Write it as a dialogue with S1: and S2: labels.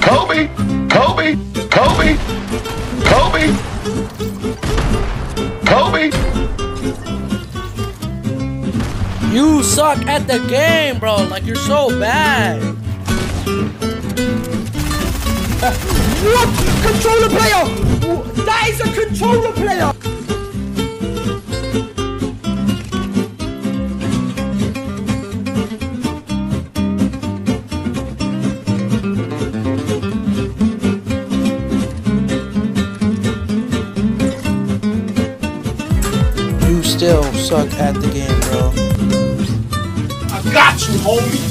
S1: Kobe, Kobe, Kobe, Kobe, Kobe.
S2: You suck at the game, bro. Like, you're so bad.
S3: What? Controller player! That is a controller player!
S2: You still suck at the game, bro.
S3: I got you, homie!